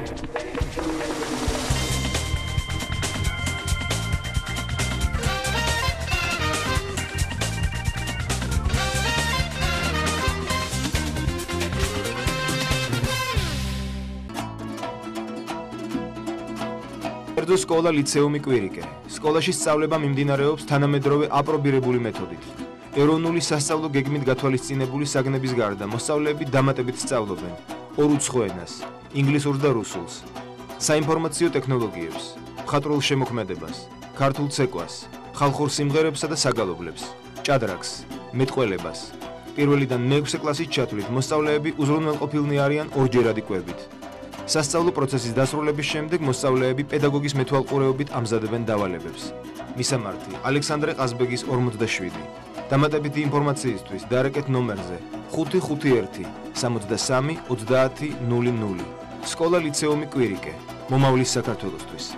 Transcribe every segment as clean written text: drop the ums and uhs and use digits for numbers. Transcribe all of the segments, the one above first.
კერძო სკოლა ლიცეუმი კვირიკე. სკოლაში სწავლება მიმდინარეობს თანამედროვე აპრობირებული მეთოდით. ეროვნული სასწავლო გეგმით გათვალისწინებული საგნების გარდა მოსწავლეები დამატებით სწავლობენ ორუცხო ენას, ინგლისურს და რუსულს, საინფორმაციო ტექნოლოგიებს, მხატვრულ შემოქმედებას, ქართულ ცეკვას, ხალხურ სიმღერებსა და საგალობლებს, ჭადრაკს, მეტყველებას. პირველიდან მეექვსე კლასის ჩათვლით მოსწავლეები უზრუნველყოფილნი არიან ორჯერადი კვებით. სასწავლო პროცესის დასრულების შემდეგ მოსწავლეები პედაგოგის მეთვალყურეობით ამზადებენ დავალებებს. მისამართი: ალექსანდრე ყაზბეგის 47. დამატებითი ინფორმაციისთვის დაარეკეთ ნომერზე 551 63 30 00. სკოლა ლიცეუმი კვირიკე. მომავლის საქართველოსთვის.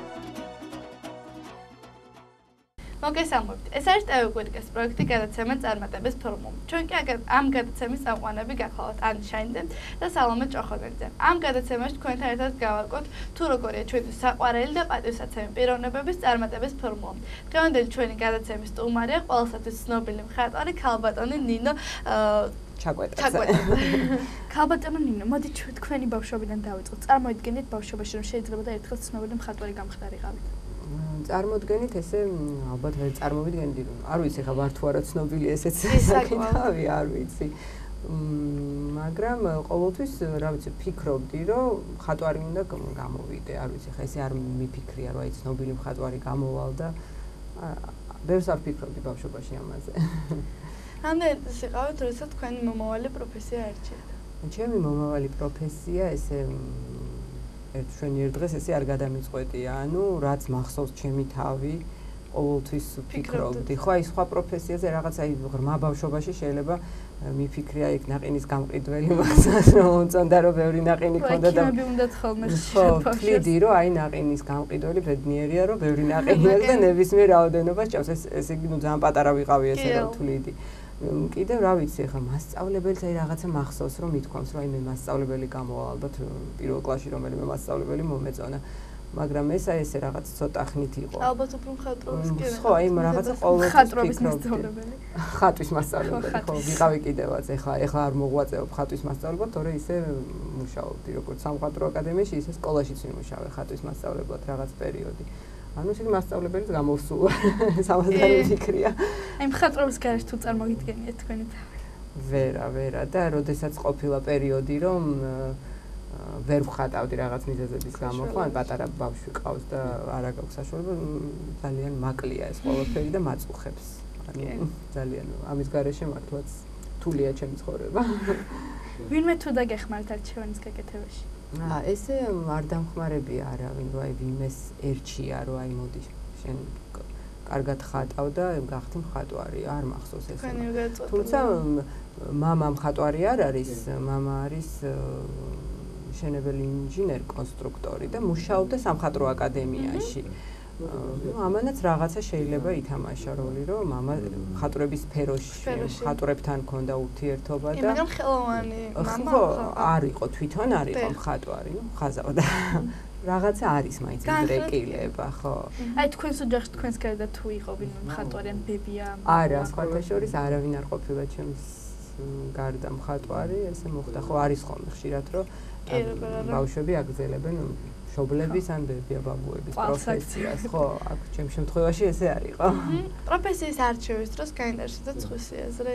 მოგესალმებით. ეს არის TV კვირიკეს პროექტი გადაცემა წარმატების ფორმულა. ჩვენ კი ამ გადაცემის წამყვანები გახლავთ ანი შაინდე და სალომე ჭოხონელიძე. ამ გადაცემაში თქვენთან ერთად გავარკვევთ თუ როგორია ჩვენი საყვარელი და პატივსაცემი პიროვნებების წარმატების ფორმულა. დღევანდელი ჩვენი გადაცემის სტუმარია ყველასათვის ცნობილი მხატვარი ქალბატონი ნინო ჩაკვეტაძე. ქალბატონი ნინო, მოდით თქვენი ბავშვობიდან დავიწყოთ. წარმოიდგინეთ ბავშვობაში რომ შეიძლება და ერთხელ ცნობილი მხატვარი გამხდარიყავით. წარმოდგენით ესე ალბათ ვერ წარმოვიდგენდი რომ არ ვიცი ხა ვარ თუ არა ცნობილი ესეც საკითხავი არ ვიცი მაგრამ ყოველთვის რა ვიცი ფიქრობდი რომ მხატვარი უნდა გამოვიდე არ ვიცი ხა ესე არ მიფიქრია რომ აი ცნობილი მხატვარი გამოვალ და ბევრს არ ფიქრობდი ბავშვობაში ამაზე რამდენი წელი იყავით როდესაც თქვენი მომავალი პროფესია არჩიეთ ჩემი მომავალი პროფესია ესე ერთ დღეს ესე არ გადამიწყვეტია, ანუ რაც მახსოვს ჩემი თავი, ყოველთვის ვფიქრობდი. ხო, აი სხვა პროფესიაზე რაღაც აი ღრმა ბავშვობაში შეიძლება მიფიქრია იქ ნაყინის გამყიდველი მაგას რომ უწონდა რომ ბევრი ნაყინი ქონდა და მე უნდა ხოლმე ვთვლიდი რომ აი ნაყინის გამყიდველი ბედნიერია რომ ბევრი ნაყინი აქვს და ნებისმიერ რაოდენობას ჭამს. ესე იგი ნუ ძალიან პატარა ვიყავი ესე რომ ვთვლიდი. კიდევ რა ვიცი ხა მასწავლებელს აი რაღაცა მახსოვს რომ მithქვამს რომ აი მე მასწავლებელი გამოვალ ალბათ პირველ კლასში რომელიმე მასწავლებელი მომეწონა მაგრამ ეს აი ესე რაღაც ცოტა ხნით იყო ალბათ უფრო მხატვრობის კი ხო აი რაღაცა ყოველთვის მხატვრობის მასწავლებელი ხატვის მასწავლებელი ხო ვიყავი კიდევაც ეხლა არ მოღვაწეობ ხატვის მასწავლებლად თორე ისე მუშაობდი როგორც სამხატვრო აკადემიაში ისე სკოლაშიც ვიმუშავე ხატვის მასწავლებლად რაღაც პერიოდი ანუ ისეთი მასწავლებელიც გამოვსულა სამაზარი ფიქრია აი მხატვრობის გარშ თუ წარმოგიდგენიათ თქვენი თავი ვერა და როდესაც ყოფილა პერიოდი რომ ვერ ვხატავდი რაღაც მიზეზების გამო ხო ან პატარა ბავშვი ყავს და არა გაქვს საშუალება ძალიან მაკლია ეს ყველაფერი და მაწუხებს ანუ ძალიან ამის გარეშე მართლაც რთულია ჩემი ცხოვრება ვინმე თუ დაგეხმართ არჩევანის გაკეთებაში ესე არ დამხმარებია არავინ რომ აი ვინმეს ერჩია რომ აი მოდი შენ კარგად ხატავ და გახდი მხატვარი არ მახსოვს ესე თუმცა მამა მხატვარი არ არის მამა არის მშენებელი ინჟინერი კონსტრუქტორი და მუშაობდა სამხატვრო აკადემიაში ამანაც რაღაცა შეიძლება ითამაშა როლი რომ მამა მხატვრების სფეროში მხატვრებთან ქონდა ურთიერთობა და მაგრამ ხელოვანი მამა არ იყო თვითონ არ იყო მხატვარი ხაზავდა რაღაცა არის მაინც დრეკილება ხო აი თქვენს ოჯახში თქვენს გარდა თუ იყო ვინმე მხატვარი ან ბებია არა სხვათა შორის არავინ არ ყოფილა ჩემს გარდა მხატვარი ესე მოხდა ხო არის ხოლმე ხშირად რომ ბავშვები აგრძელებენ მშობლების ან ბაბუების პროფესიას ხო აქ ჩემ შემთხვევაში ესე არის ხო პროფესიის არჩევის დროს გაინტერესდა სხვისი აზრი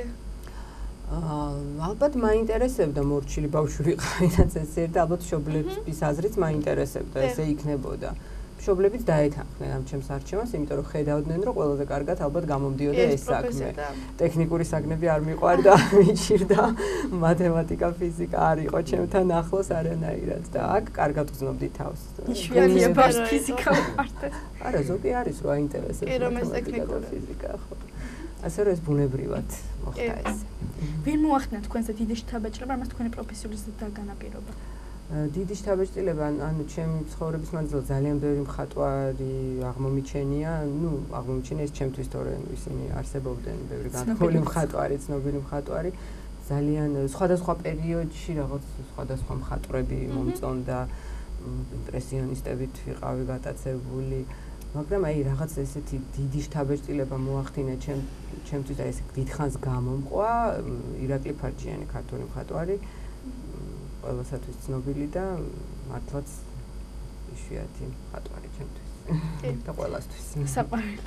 ალბათ მაინტერესებდა მორჩილი ბავშვი ვიყავი და ესე და ალბათ მშობლების აზრიც მაინტერესებდა ესე იქნებოდა მშობლებიც დაეთანხმდნენ ამ ჩემს არჩევანს იმიტომ რომ ხედავდნენ რომ ყველაზე კარგად ალბათ გამომდიოდა ეს საქმე ტექნიკური საგნები არ მიყვარდა არ მიჭირდა მათემატიკა ფიზიკა არ იყო ჩემთან ახლოს არანაირად და აქ კარგად ვზნობდი თავს იშვიათია ბავშვს ფიზიკა უყვარდა არა ზოგი არის რომ აინტერესებს მათემატიკა და ფიზიკა ხო ასე რომ ეს ბუნებრივად მოხდა ესე ვინ მოახდინა თქვენზე დიდი შთაბეჭდილება ამას თქვენი პროფესიული განაპირობა დიდი შთაბეჭდილება ანუ ჩემი ცხოვრების მანძილზე ძალიან ბევრი მხატვარი აღმომიჩენია ნუ აღმომიჩენია ეს ჩემთვის თორე ისინი არსებობდნენ ბევრი განხოლი მხატვარი ცნობილი მხატვარი ძალიან სხვადასხვა პერიოდში რაღაც სხვადასხვა მხატვრები მომწონდა იმპრესიონისტებით ვიყავი გატაცებული, მაგრამ აი რაღაც ესეთი დიდი შთაბეჭდილება მოახდინა ჩემთვის და ეს დიდხანს გამომყვა ირაკლი ფარჯიანი ქართული მხატვარი ყველასათვის ცნობილი და მართლაც იშვიათი მხატვარი ჩემთვის და ყველასთვის. საყვარელი.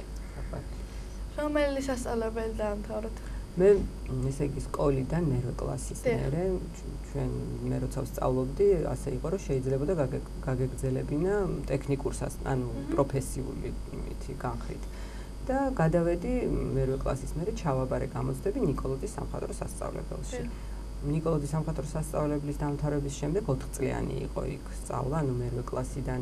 რომელი სასწავლებელი დაამთავრეთ? მე ესე იგი სკოლიდან მერვე კლასის მერე ჩვენ მე როცა ვსწავლობდი ასე იყო რომ შეიძლებოდა გაგეგრძელებინა ტექნიკურ ანუ პროფესიული იმითი განხრით და გადავედი მერვე კლასის მერე ჩავაბარე გამოცდები ნიკოლოძის სამხატვრო სასწავლებელში. ნიკოლოძის სამხატვრო სასწავლებლის დამთავრების შემდეგ 4 წლიანი იყო იქ სწავლა, ანუ მერვე კლასიდან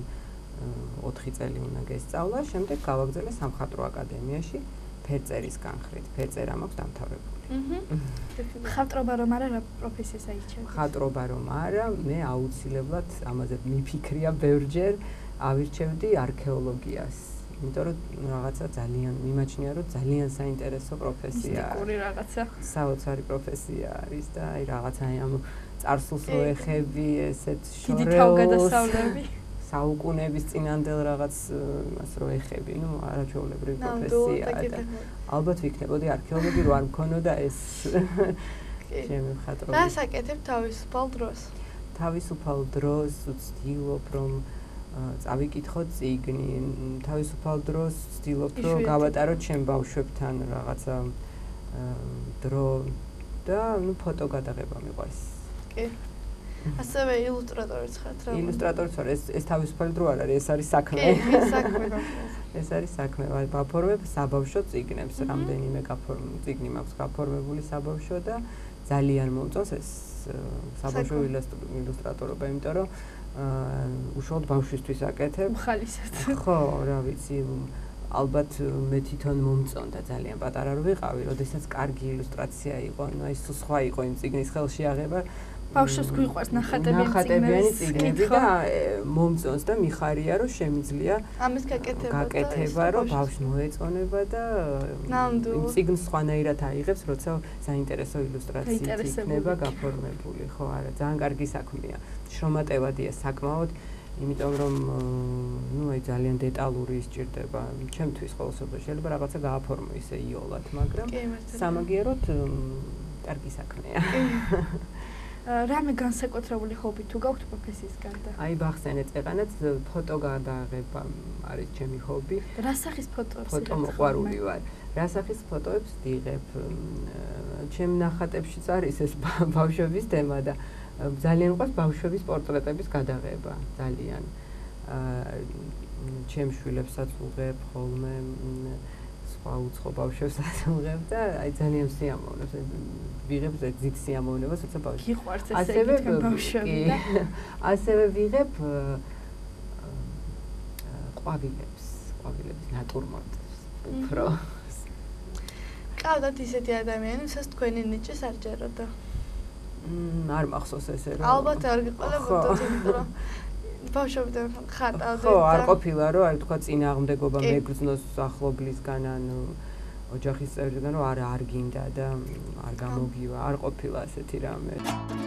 4 წელი უნდა გესწავლა, შემდეგ გავაგრძელე სამხატვრო აკადემიაში ფერწერის განხრით. ფერწერა მაქვს დამთავრებული. ხატრობა რომ არა რა პროფესიას აირჩევთ? ხატრობა რომ არა, მე აუცილებლად ამაზე მიფიქრია ბევრჯერ, ავირჩევდი არქეოლოგიას. იმიტომ რომ რაღაცა ძალიან მიმაჩნია რომ ძალიან საინტერესო პროფესია. მისტიკური რაღაცა. საოცარი პროფესია არის და აი რაღაცა ამ წარსულს რო ეხები, ესეთ შორეულს. დიდი თავგადასავლები. საუკუნეების წინანდელ რაღაც იმას რო ეხები, ნუ არაჩვეულებრივი პროფესიაა და ალბათ ვიქნებოდი არქეოლოგი რო არ მქონოდა ეს ჩემი მხატვრობა. და საკეთებ თავისუფალ დროს? თავისუფალ დროს ვცდილობ რომ წავიკითხო წიგნი, თავისუფალ დროს ვცდილობ რომ გავატარო ჩემ ბავშვებთან რაღაცა დრო და ნუ ფოტო გადაღება მიყვარს. კი. ასევე ილუსტრატორიც ხართ რა? ილუსტრატორიც ვარ, ეს თავისუფალი დრო არ არის, ეს არის საქმე. კი, საქმე. ეს არის საქმე, ვაფორმებ საბავშვო წიგნებს, რამდენიმე წიგნი მაქვს გაფორმებული საბავშვო და ძალიან მომწონს ეს საბავშვო ილუსტრატორობა, იმიტომ რომ უშუალოდ ბავშვისთვის აკეთებ. ხალისად. ხო, რა ვიცი, ალბათ მე თვითონ მომწონდა ძალიან პატარა რო ვიყავი, როდესაც კარგი ილუსტრაცია იყო, ну ეს სხვა იყო იმ წიგნის ხელში აღება. ბავშვებს გვიყვარს ნახატებიანი წიგნები და მომწონს და მიხარია რომ შემიძლია ამის გაკეთება რომ ბავშვს მოეწონება და იმ წიგნს სხვანაირად აიღებს როცა საინტერესო ილუსტრაციით იქნება გაფორმებული ხო არა ძალიან კარგი საქმეა შრომატევადია საკმაოდ იმიტომ რომ ну აი ძალიან დეტალური ისჭირდება ჩემთვის ყოველსოდეს შეიძლება რაღაცა გააფორმო ისე იოლად მაგრამ სამაგიეროდ კარგი საქმეა რამე განსაკუთრებული ჰობი თუ გაქვთ პროფესიის გარდა? აი ბახსენეთ ეყანაც ფოტო გადაღება არის ჩემი ჰობი. რა სახის ფოტოებს? ფოტო მოყვარული ვარ. რა სახის ფოტოებს ვიღებ? ჩემ ნახატებშიც არის ეს ბავშვების თემა და ძალიან მყავს ბავშვების პორტრეტების გადაღება, ძალიან. ჩემ შვილებსაც ვუღებ ხოლმე სხვა უცხო ბავშვებსაც ვუღებ და აი ძალიან სიამოვნებს. ვიღებ ზით სიამოვნებას, როცა ბავშვი. გიყვარს ესე იგი ბავშვები და ასევე ვიღებ ყვავილების ნატურმორტებს. უფრო. ყავდათ ისეთი ადამიანი, ვისაც თქვენი ნიჭის არ ჯეროდა. არ მახსოვს ესე რომ. ალბათ არ გიყოლებოდა თვითონ. ბავშვებთან ხატავდეთ. ხო, არ ყოფილა რომ აი თქვა წინააღმდეგობა მეგრძნოს ახლობლისგან ან ოჯახის წევრისგან რომ არ გინდა და არ გამოგივა, არ ყოფილა ესეთი რამე.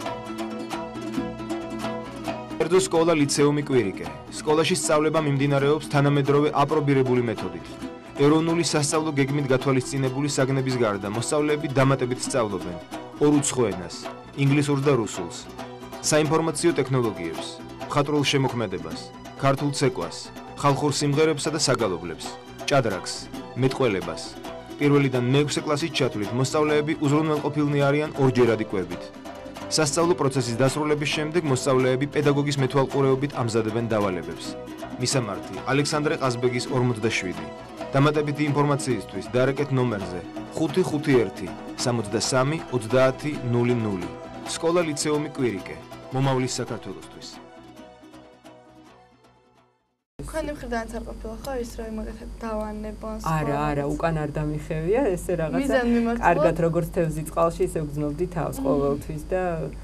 კერძო სკოლა ლიცეუმი კვირიკე. სკოლაში სწავლება მიმდინარეობს თანამედროვე აპრობირებული მეთოდით. ეროვნული სასწავლო გეგმით გათვალისწინებული საგნების გარდა მოსწავლეები დამატებით სწავლობენ ორ უცხო ენას, ინგლისურს და რუსულს, საინფორმაციო ტექნოლოგიებს, მხატვრულ შემოქმედებას, ქართულ ცეკვას, ხალხურ სიმღერებსა და საგალობლებს, ჭადრაკს, მეტყველებას. პირველიდან მე-6 კლასის ჩათვლით მოსწავლეები უზრუნველყოფილნი არიან ორჯერადი კვებით. სასწავლო პროცესის დასრულების შემდეგ მოსწავლეები პედაგოგის მეთვალყურეობით ამზადებენ დავალებებს. მისამართი: ალექსანდრე ყაზბეგის 47. დამატებითი ინფორმაციისთვის დაარეკეთ ნომერზე 551 63 30 00. სკოლა ლიცეუმი კვირიკე. მომავლის საქართველოსთვის. თქვენი მხრიდანაც არ ყოფილა ხო ის რომ იმაგათად დავანებონ სკოლა? არა, უკან არ დამიხევია ესე რაღაცა. კარგად როგორც თევზი წყალში ისე ვგზნობდი თავს ყოველთვის და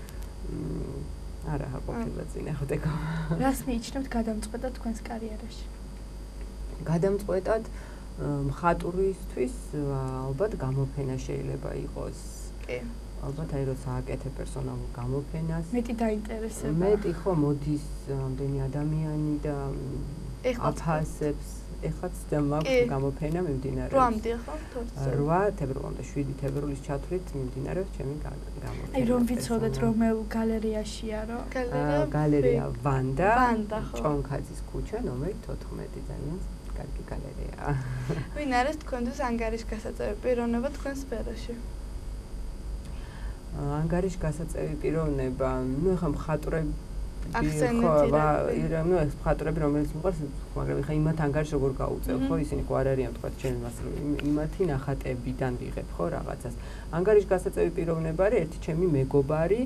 არა ყოფილა წინააღმდეგო. რას მიიჩნევთ გადამწყვეტად თქვენს კარიერაში? გადამწყვეტად მხატვრისთვის ალბათ გამოფენა შეიძლება იყოს. კი. ალბათ აი როცა აკეთებ პერსონალურ გამოფენას მეტი დაინტერესება მეტი ხო მოდის რამდენი ადამიანი და აფასებს ეხლაც და მაქვს გამოფენა მიმდინარეობს 8-მდე ხო 8 თებერვლამდე 7 თებერვლის ჩათვლით მიმდინარეობს ჩემი გამოფენა აი რომ ვიცოდეთ რომელ გალერეაშია რო გალერეა ვანდა ხო ჭონქაძის ქუჩა ნომერი 14 ძალიან კარგი გალერეაა ვინ არის თქვენთვის ანგარიშ გასაწევი პიროვნება თქვენ სფეროში ანგარიშ გასაწევი პიროვნება ნუ ეხლა მხატვრები ახსენეთ ეს მხატვრები რომელიც მიყვარს მაგრამ ეხლა იმათ ანგარიშს როგორ გაუწევ ხო ისინი ხო არ არიან თქვა ჩემი მასწავლებელი იმათი ნახატებიდან ვიღებ ხო რაღაცას ანგარიშ გასაწევი პიროვნება არის ერთი ჩემი მეგობარი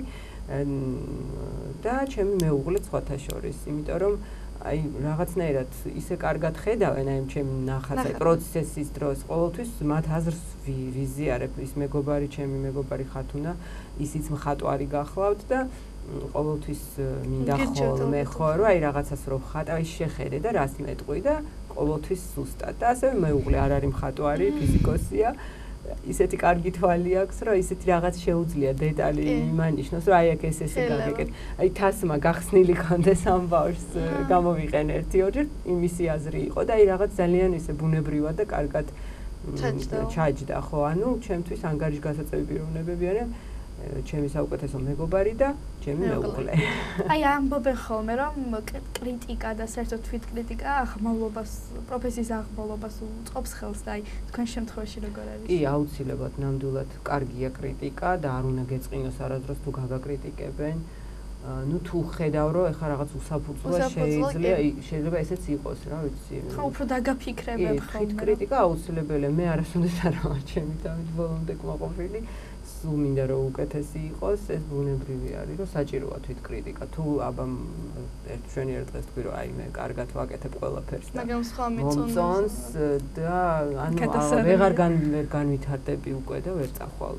და ჩემი მეუღლე სხვათა შორის იმიტომ რომ აი რაღაცნაირად ისე კარგად ხედავენ აი ჩემი ნახატს პროცესის დროს ყოველთვის მათ აზრს ვიზიარებ ის ჩემი მეგობარი ხათუნა ისიც მხატვარი გახლავთ და ყოველთვის მინდა ხოლმე ხო რომ აი რაღაცას რო ხატავ ის შეხედე და რას მეტყვი და ყოველთვის სუსტად და ასევე მეუღლე არ არის მხატვარი ფიზიკოსია ისეთი კარგი თვალი აქვს რომ ისეთი რაღაც შეუძლია დეტალი იმანიშნოს რომ აი აქ ეს გაგეკეთ აი თასმა გახსნილი კონდეს ამ ბავშვს გამოვიყენ 1-2 იმისი აზრი იყო და აი რაღაც ძალიან ისე ბუნებრივად და კარგად ჩაჯდა ხო ანუ ჩემთვის ანგარიშ გასაწევი პიროვნებები არიან ჩემი საუკეთესო მეგობარი და ჩემი მეუღლე. აი ამბობენ ხოლმე რომ კრიტიკა და საერთოდ თვითკრიტიკა აღმავლობას, პროფესიის აღმავლობას უწყობს ხელს და აი თქვენ შემთხვევაში როგორ არის? კი, აუცილებლად ნამდვილად კარგია კრიტიკა და არ უნდა გეწყინოს არასდროს თუ გაგაკრიტიკებენ. ну თუ ხედავ რომ ეხლა რაღაც უსაფუძვლა შეიძლება ესეც იყოს რა ვიცი. ხო, უფრო დაგაფიქრებებ ხოლმე. კრიტიკა აუცილებელია. მე არასოდეს არ ამარჩემი თავით ბოლომდე კმაყოფილი. სულ მინდა რომ უკეთესი იყოს, ეს ბუნებრივი არის, რომ საჭიროა თვითკრიტიკა. თუ აბა ჩვენი ერთ დღეს თქვი რომ აი მე კარგად ვაკეთებ ყველაფერს და მაგრამ სხვა მიწონს და ანუ ვეღარ განვითარდები უკვე და ვერ წახვალ.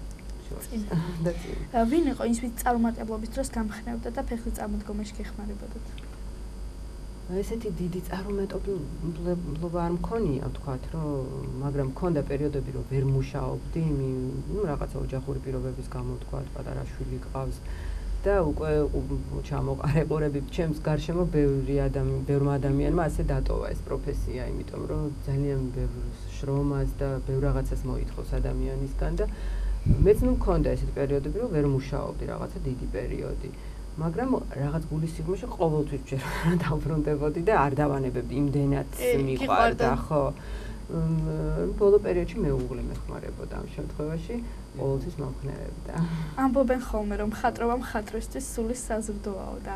ვინ იყო ის ვინც წარუმატებლობის დროს გამხნევდა და ფეხის წარმოდგომაში გეხმარებოდათ? ესეთი დიდი წარუმატებლობა არ მქონია, ვთქვათ, რომ მაგრამ მქონდა პერიოდები, რომ ვერ მუშაობდი, ну რაღაცა ოჯახური პირობების გამო, ვთქვათ, პატარა შვილი გყავს და უკვე ჩამოყარებულები ჩემს გარშემო ბევრმა ადამიანმა ასე დატოვა ეს პროფესია, იმიტომ რომ ძალიან ბევრ შრომას და ბევრ რაღაცას მოითხოვს ადამიანისგან და მეც ნუ მქონდა ესეთი პერიოდები, რომ ვერ მუშაობდი, რაღაცა დიდი პერიოდი. მაგრამ რაღაც გულის სიღრმეში ყოველთვის ჯერ დავბრუნდებოდი და არ დავანებებდი იმდენად მიყვარდა ხო ბოლო პერიოდში მეუღლე მეხმარებოდა ამ შემთხვევაში ყოველთვის მომხნევებდა ამბობენ ხოლმე რომ მხატვრობა მხატვრისთვის სული საზრდოაო და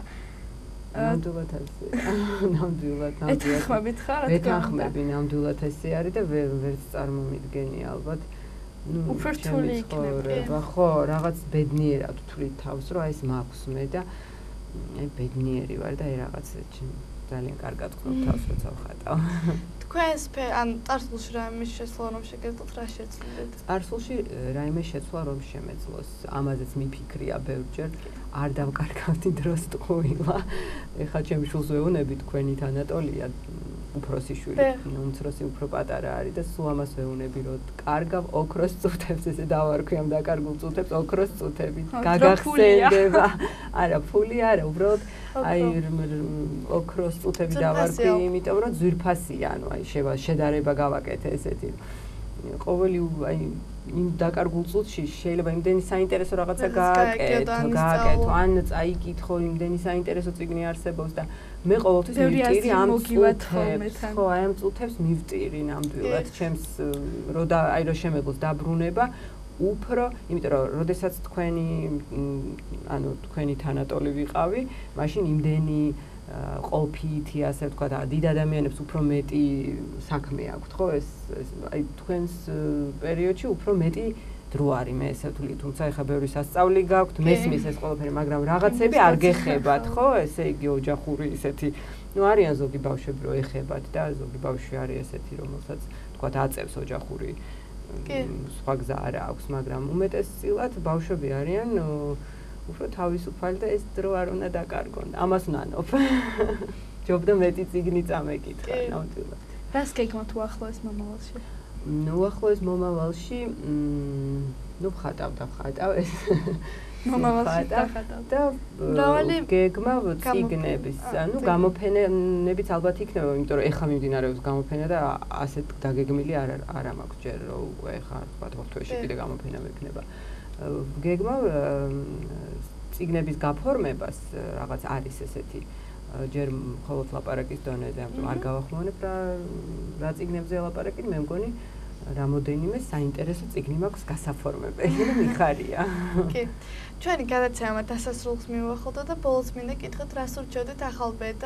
ნამდვილად ეთანხმებით ხარ ეთანხმები ნამდვილად ესე არის და ვერც წარმომიდგენი ალბათ უფრო რთული იქნება. ხო, რაღაც ბედნიერად ვთვლით თავს, რომ აი ეს მაქვს მე და აი ბედნიერი ვარ და აი რაღაც ძალიან კარგად ვქნობ თავს, როცა ვხატავ. თქვენს ან წარსულში რაიმე შეცვლა რომ შეგეძლოთ რა შეცვლით? წარსულში რაიმე შეცვლა რომ შემეძლოს, ამაზეც მიფიქრია ბევრჯერ. არ დავკარგავდი დროს ტყუილა. ეხლა ჩემი შულს ვეუბნები თქვენით ანატოლია უფროსი შვილი, უმცროსი უფრო პატარა არის და სულ ამას ვეუბნები რომ კარგავ ოქროს წუთებს ესე დავარქვი ამ დაკარგულ წუთებს ოქროს წუთები გაგახსენდება. არა, ფული არა, უბრალოდ აი ოქროს წუთები დავარქვი, იმიტომ რომ ძვირფასია, ანუ აი შედარება გავაკეთე ესეთი. ყოველი აი იმ დაკარგულ წუთში შეიძლება იმდენი საინტერესო რაღაცა გააკეთო, ან წაიკითხო, იმდენი საინტერესო წიგნი არსებობს და მე ყოველთვის მივტირი ამ წუთებს. ხო, აი ამ წუთებს მივტირი ნამდვილად ჩემს აი რომ შემეძლოს დაბრუნება უფრო, იმიტომ რომ როდესაც თქვენი თანატოლი ვიყავი, მაშინ იმდენი ყოფითი ასე ვთქვა და დიდ ადამიანებს უფრო მეტი საქმე აქვთ, ხო? ეს აი თქვენს პერიოდში უფრო მეტი დრო არის, მე ესე ვთვლი, თუმცა ეხა ბევრი სასწავლი გაქვთ, მესმის ეს ყველაფერი, მაგრამ რაღაცები არ გეხებათ, ხო? ესე იგი ოჯახური ისეთი, ну არიან ზოგი ბავშვები რო ეხებათ და ზოგი ბავშვი არის ესეთი, რომელსაც ვთქვა აწევს ოჯახური სხვა გზა არ აქვს, მაგრამ უმეტესწილად ბავშვები არიან უფრო თავისუფალი და ეს დრო არ უნდა დაკარგონ. ამას ნანობ. ჯობდა მეტი წიგნი წამეკითხა, ნამდვილად. რას გეგმოთ უახლოეს მომავალში? ნუ ახლოს მომავალში ნუ ხატავ ეს მომავალში და გეგმა წიგნების ანუ გამოფენებიც ალბათ იქნება იმიტომ რომ ეხა მიმდინარეობს გამოფენა და ასეთ დაგეგმილი არ მაქვს ჯერ რომ უკვე ეხა თქვა თვეში კიდე გამოფენა მექნება გეგმა წიგნების გაფორმებას რაღაც არის ესეთი ჯერ მხოლოდ ლაპარაკის დონეზე ამიტომ არ გავახმოვანებ რა წიგნებზე ლაპარაკით მე მგონი რამოდენიმე საინტერესო წიგნი მაქვს გასაფორმებელი მიხარია კი ჩვენი გადაცემა დასასრულს მივახოთ და ბოლოს მინდა კითხოთ რას ურჩევდით ახალბედა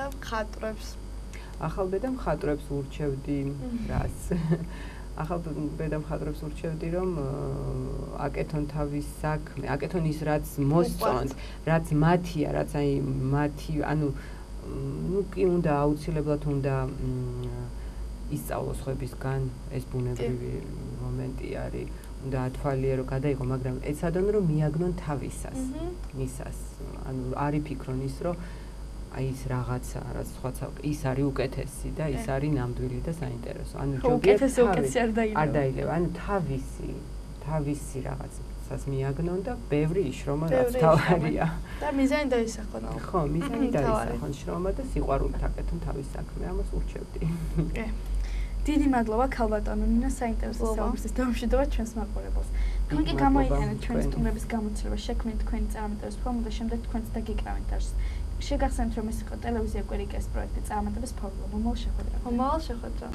მხატვრებს ურჩევდი რას ახალბედა მხატვრებს ურჩევდი რომ აკეთონ თავის საქმე აკეთონ ის რაც მოსწონთ რაც მათია რაც აი მათი ანუ ну კი უნდა აუცილებლად უნდა ისწავლოს ხვებისგან ეს ბუნებრივი მომენტი არის უნდა ათვალიერო გადაიღო მაგრამ ეცადონ რომ მიაგნონ თავისას მისას ანუ არ იფიქრონ ის რომ აი ის რაღაცა რაც სხვაცა ის არის უკეთესი და ის არის ნამდვილი და საინტერესო ანუ უკეთესი არ დაილევა ანუ თავისი რაღაცას მიაგნონ და ბევრი იშრომა რაც თავარია და მიზანი დაისახონ ხო მიზანი დაისახონ შრომა და სიყვარულით აკეთონ თავის საქმე ამას ურჩევდი დიდი მადლობა ქალბატონო ნინა საინტერესო საუბრისთვის და მშვიდობა ჩვენს მაყურებელს. თქვენ კი გამოიყენეთ ჩვენი სტუმრების გამოცდილება შექმნით თქვენი წარმატების ფორმულა და შემდეგ თქვენც დაგიკრავით დაშს. შეგახსენებთ რომ ეს იყო ტელევიზია კვირიკეს პროექტი წარმატების ფორმულა. მომავალ შეხვედრა.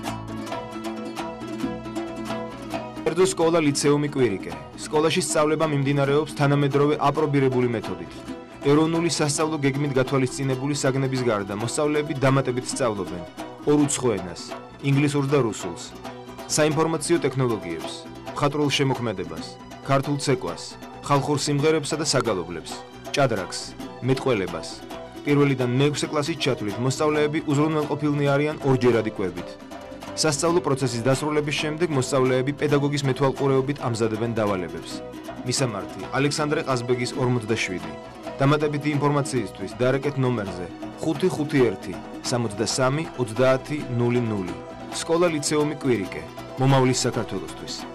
კერძო სკოლა ლიცეუმი კვირიკე. სკოლაში სწავლება მიმდინარეობს თანამედროვე აპრობირებული მეთოდით. ეროვნული სასწავლო გეგმით გათვალისწინებული საგნების გარდა მოსწავლეები დამატებით სწავლობენ ორ უცხო ენას ინგლისურს და რუსულს, საინფორმაციო ტექნოლოგიებს, მხატვრულ შემოქმედებას, ქართულ ცეკვას, ხალხურ სიმღერებსა და საგალობლებს, ჭადრაკს, მეტყველებას. პირველიდან მე-6 კლასის ჩათვლით მოსწავლეები უზრუნველყოფილნი არიან ორჯერადი კვებით. სასწავლო პროცესის დასრულების შემდეგ მოსწავლეები პედაგოგის მეთვალყურეობით ამზადებენ დავალებებს. მისამართი: ალექსანდრე ყაზბეგის 47. დამატებითი ინფორმაციისთვის დაარეკეთ ნომერზე 551 63 30 00. სკოლა ლიცეუმი კვირიკე. მომავლის საქართველოსთვის.